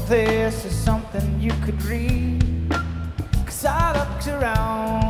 this is something you could read. 'Cause I looked around